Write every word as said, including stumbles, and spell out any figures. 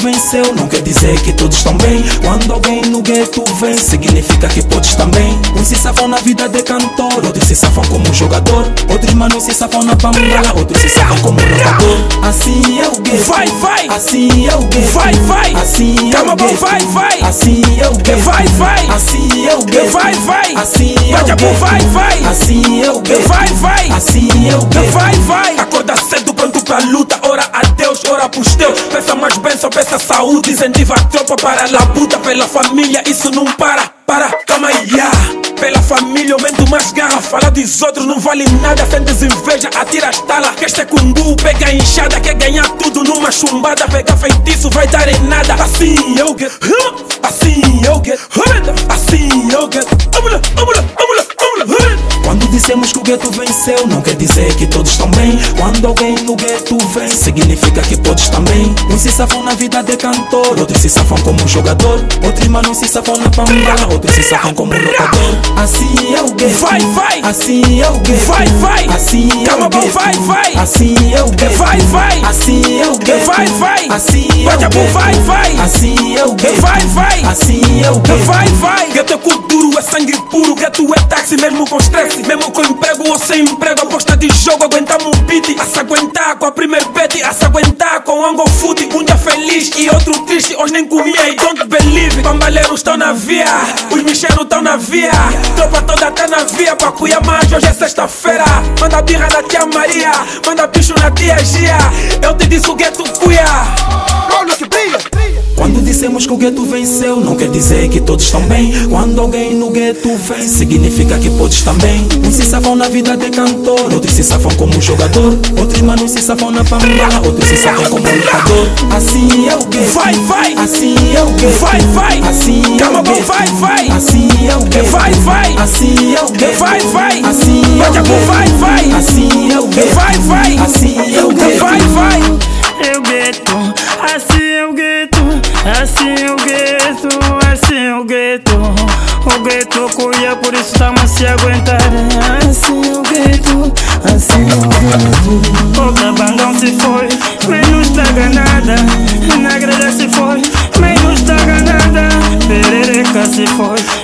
venceu, não quer dizer que todos estão bem. Quando alguém no gueto vem, significa que podes também. Uns se safam na vida de cantor, outros se safam como jogador. Outros manos se safam na bambala, outros se safam como lutador. Assim é o gueto, vai, vai. Assim é o gueto, vai, vai. Assim é Calma, o gueto, vai, vai. Assim é o gueto, vai, vai. Assim é o gueto, vai, vai. Assim é o gueto, vai, vai. Assim é o gueto, vai, vai. Assim é o gueto, vai, vai. Acorda cedo, pronto pra luta. Ora a Deus, ora pros teus. Peça mais bênção, peça saúde. Incentiva a tropa para a labuta. Pela família, isso não para. Para, calma aí, yeah. Pela família aumento mais garra. Falar dos outros não vale nada. Sentes inveja, atira as talas. Quer ser cumbu, pega a enxada. Quer ganhar tudo numa chumbada. Pega feitiço, vai dar em nada. Assim eu get, assim eu get, assim eu get. Amula, amula, amula, amula. Quando dissemos que o gueto venceu, não quer dizer que todos estão bem. Quando alguém no gueto vem, significa que podes também. Uns se safam na vida de cantor, outros se safam como jogador. Outros manos se safam na bambala, outros se safam como lutador. Assim é o gueto, vai, vai. Assim é o gueto, vai, vai. Assim é Calma, o gueto, vai, vai. Assim é o gueto, vai, vai. Assim é o gueto, vai, vai. Assim é o gueto, vai, vai. Assim é o gueto, vai, vai. Assim é o gueto, vai, vai. Gueto é cultura, é sangue puro. Gueto é táxi, mesmo com stress. Mesmo com emprego ou sem emprego. Aposta de jogo, aguentamos um beat. A se aguentar com a primeira bet. A se aguentar com o angle foot. Um dia feliz e outro triste. Hoje nem comia e don't believe. Bambaleiros estão na via, os micheiros estão na via. Tropa toda tá na via pra Cuiabá. Hoje é sexta-feira. Manda birra na tia Maria, manda bicho na tia Gia. Eu te disse o gueto cuia. Olha que brilha. Quando dissemos que o gueto venceu, não quer dizer que todos estão bem. Quando alguém no gueto vem, significa que podes também. Uns se safam na vida de cantor, outros se safam como jogador. Outros manos se safam na bambala, outros se safam como lutador. Assim é o gueto, vai, vai. Assim é o gueto, vai, vai. Assim é o gueto, vai, vai. Assim é o gueto, vai, vai. Assim é o gueto, vai, vai. Assim é o gueto, vai, vai. Assim é o gueto, vai, vai. Assim é o gueto, vai, vai. É o gueto, assim é o gueto, assim é o gueto, assim é o gueto. O gueto cuia, por isso estamos a se aguentar. Assim é o gueto, assim é o gueto. O Cabangão se foi, menos da ganada. Na grelha se foi, menos da ganada. Perereca se foi,